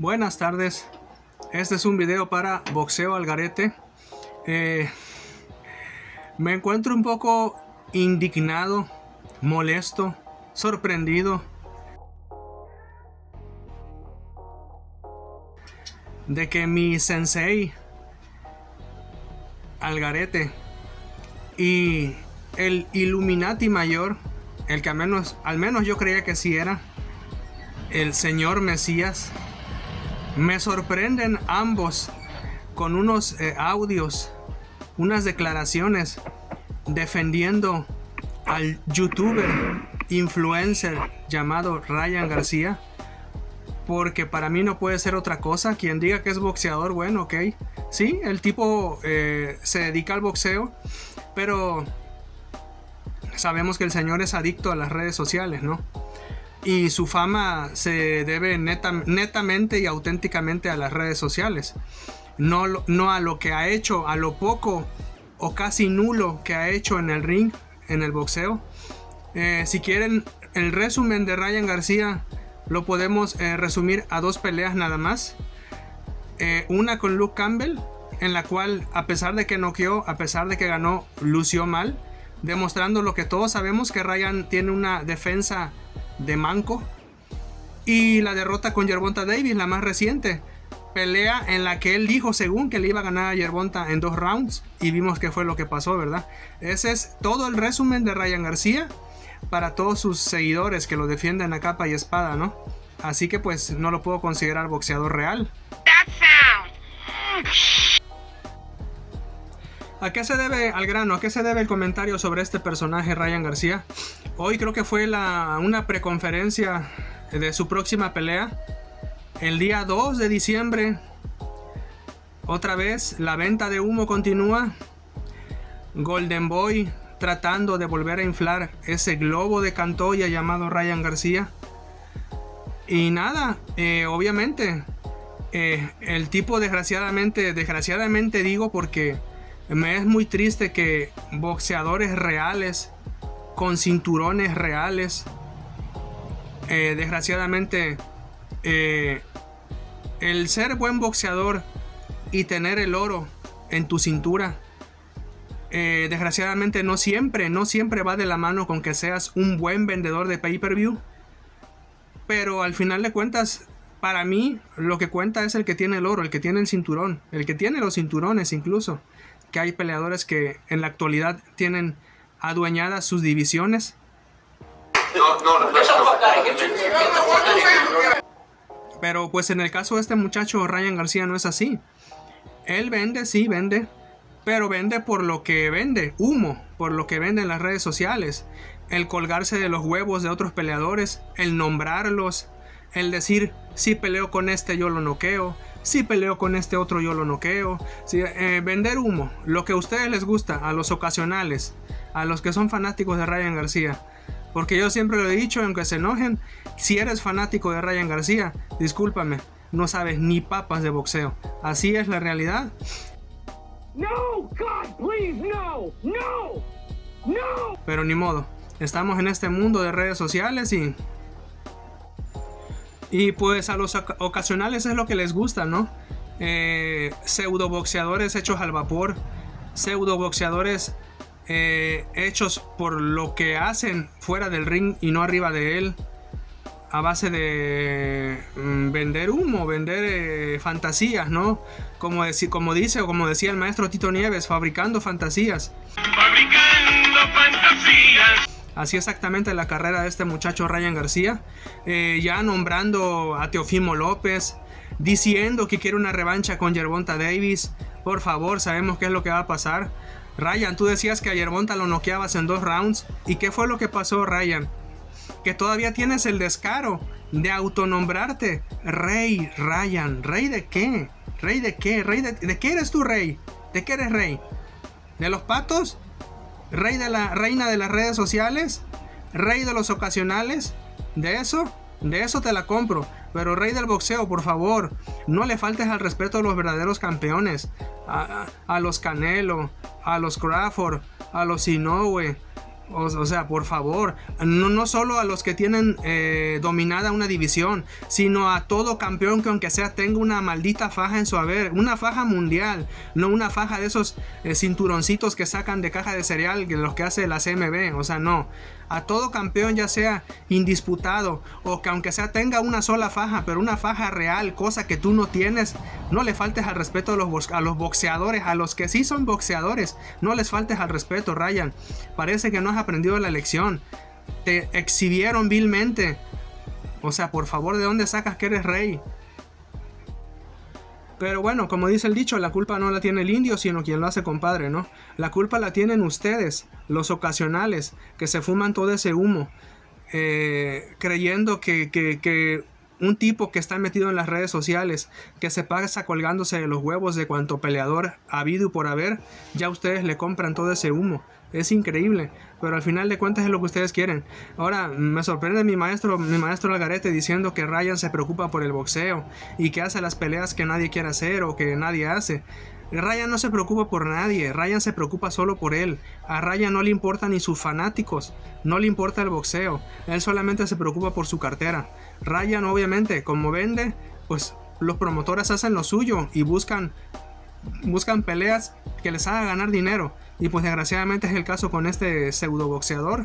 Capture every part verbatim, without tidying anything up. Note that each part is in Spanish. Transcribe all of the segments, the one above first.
Buenas tardes, este es un video para Boxeo al Garete. Eh, me encuentro un poco indignado, molesto, sorprendido de que mi sensei al Garete y el Illuminati mayor, el que al menos, al menos yo creía que sí era, el señor Mesías, me sorprenden ambos con unos eh, audios, unas declaraciones defendiendo al youtuber influencer llamado Ryan García, porque para mí no puede ser otra cosa. Quien diga que es boxeador, bueno, ok, sí, el tipo eh, se dedica al boxeo, pero sabemos que el señor es adicto a las redes sociales, ¿no? Y su fama se debe neta, netamente y auténticamente a las redes sociales. No, no a lo que ha hecho, a lo poco o casi nulo que ha hecho en el ring, en el boxeo. Eh, si quieren, el resumen de Ryan García lo podemos eh, resumir a dos peleas nada más. Eh, una con Luke Campbell, en la cual, a pesar de que noqueó, a pesar de que ganó, lució mal, demostrando lo que todos sabemos, que Ryan tiene una defensa de manco. Y la derrota con Gervonta Davis, la más reciente, pelea en la que él dijo según que le iba a ganar a Gervonta en dos rounds, y vimos que fue lo que pasó, ¿verdad? Ese es todo el resumen de Ryan García para todos sus seguidores que lo defienden a capa y espada, ¿no? Así que pues no lo puedo considerar boxeador real. ¿A qué se debe, al grano, a qué se debe el comentario sobre este personaje Ryan García? Hoy creo que fue la, una preconferencia de su próxima pelea. El día dos de diciembre, otra vez, la venta de humo continúa. Golden Boy tratando de volver a inflar ese globo de Cantoya llamado Ryan García. Y nada, eh, obviamente, eh, el tipo desgraciadamente, desgraciadamente digo porque me es muy triste que boxeadores reales, con cinturones reales, eh, desgraciadamente, eh, el ser buen boxeador y tener el oro en tu cintura, eh, desgraciadamente no siempre, no siempre va de la mano con que seas un buen vendedor de pay-per-view. Pero al final de cuentas, para mí, lo que cuenta es el que tiene el oro, el que tiene el cinturón, el que tiene los cinturones incluso. Que hay peleadores que en la actualidad tienen adueñadas sus divisiones. No, no, no, no, pero pues en el caso de este muchacho Ryan García no es así. Él vende, sí vende, pero vende por lo que vende, humo, por lo que vende en las redes sociales. El colgarse de los huevos de otros peleadores, el nombrarlos, el decir, si peleo con este yo lo noqueo, si peleo con este otro yo lo noqueo. Si, eh, vender humo, lo que a ustedes les gusta, a los ocasionales, a los que son fanáticos de Ryan García. Porque yo siempre lo he dicho, aunque se enojen, si eres fanático de Ryan García, discúlpame, no sabes ni papas de boxeo. Así es la realidad. No, God, please, no, no, no. Pero ni modo, estamos en este mundo de redes sociales y... Y pues a los ocasionales es lo que les gusta, ¿no? Eh, pseudo boxeadores hechos al vapor, pseudo boxeadores eh, hechos por lo que hacen fuera del ring y no arriba de él, a base de mm, vender humo, vender eh, fantasías, ¿no? Como, deci como dice o como decía el maestro Tito Nieves, fabricando fantasías. Fabricando fantasías. Así exactamente la carrera de este muchacho Ryan García, eh, ya nombrando a Teofimo López, diciendo que quiere una revancha con Gervonta Davis. Por favor, sabemos qué es lo que va a pasar. Ryan, tú decías que a Gervonta lo noqueabas en dos rounds. ¿Y qué fue lo que pasó, Ryan? Que todavía tienes el descaro de autonombrarte Rey Ryan. ¿Rey de qué? ¿Rey de qué? ¿Rey de, de qué eres tú, rey? ¿De qué eres rey? ¿De los patos? ¿Rey de la reina de las redes sociales? ¿Rey de los ocasionales? ¿De eso? De eso te la compro. Pero rey del boxeo, por favor, no le faltes al respeto a los verdaderos campeones. A, a, a los Canelo, a los Crawford, a los Inoue. O, o sea, por favor, no, no solo a los que tienen eh, dominada una división, sino a todo campeón que aunque sea tenga una maldita faja en su haber, una faja mundial, no una faja de esos eh, cinturoncitos que sacan de caja de cereal, de los que hace la C M B, o sea, no. A todo campeón, ya sea indisputado o que aunque sea tenga una sola faja, pero una faja real, cosa que tú no tienes, no le faltes al respeto a los, a los boxeadores, a los que sí son boxeadores, no les faltes al respeto, Ryan. Parece que no has aprendido la lección. Te exhibieron vilmente. O sea, por favor, ¿de dónde sacas que eres rey? Pero bueno, como dice el dicho, la culpa no la tiene el indio, sino quien lo hace, compadre, ¿no? La culpa la tienen ustedes, los ocasionales, que se fuman todo ese humo, eh, creyendo que, que, que un tipo que está metido en las redes sociales, que se pasa colgándose de los huevos de cuanto peleador habido y por haber, ya ustedes le compran todo ese humo. Es increíble, pero al final de cuentas es lo que ustedes quieren. Ahora me sorprende mi maestro, mi maestro Algarete diciendo que Ryan se preocupa por el boxeo y que hace las peleas que nadie quiere hacer o que nadie hace. Ryan no se preocupa por nadie, Ryan se preocupa solo por él. A Ryan no le importa ni sus fanáticos, no le importa el boxeo, él solamente se preocupa por su cartera. Ryan obviamente, como vende, pues los promotores hacen lo suyo y buscan, buscan peleas que les haga ganar dinero. Y pues desgraciadamente es el caso con este pseudo boxeador.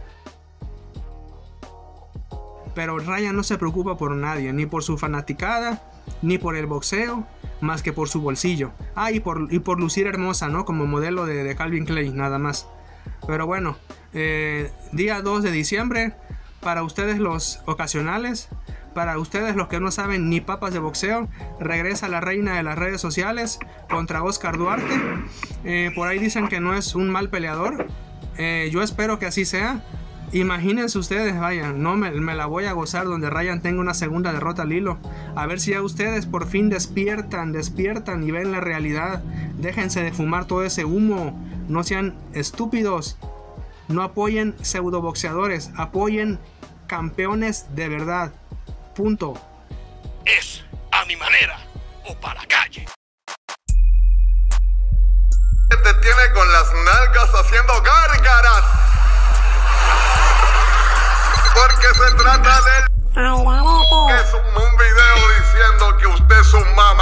Pero Ryan no se preocupa por nadie, ni por su fanaticada, ni por el boxeo, más que por su bolsillo. Ah, y por, y por lucir hermosa, ¿no? Como modelo de, de Calvin Klein, nada más. Pero bueno, eh, día dos de diciembre, para ustedes los ocasionales, para ustedes los que no saben ni papas de boxeo, regresa la reina de las redes sociales contra Oscar Duarte. Eh, por ahí dicen que no es un mal peleador. Eh, yo espero que así sea. Imagínense ustedes, vaya, no me, me la voy a gozar donde Ryan tenga una segunda derrota al hilo. A ver si ya ustedes por fin despiertan, despiertan y ven la realidad. Déjense de fumar todo ese humo. No sean estúpidos. No apoyen pseudo boxeadores. Apoyen campeones de verdad. Punto. Es a mi manera o para la calle. Te tiene con las nalgas haciendo gárgaras. Porque se trata del... que es un video diciendo que usted es un mamá.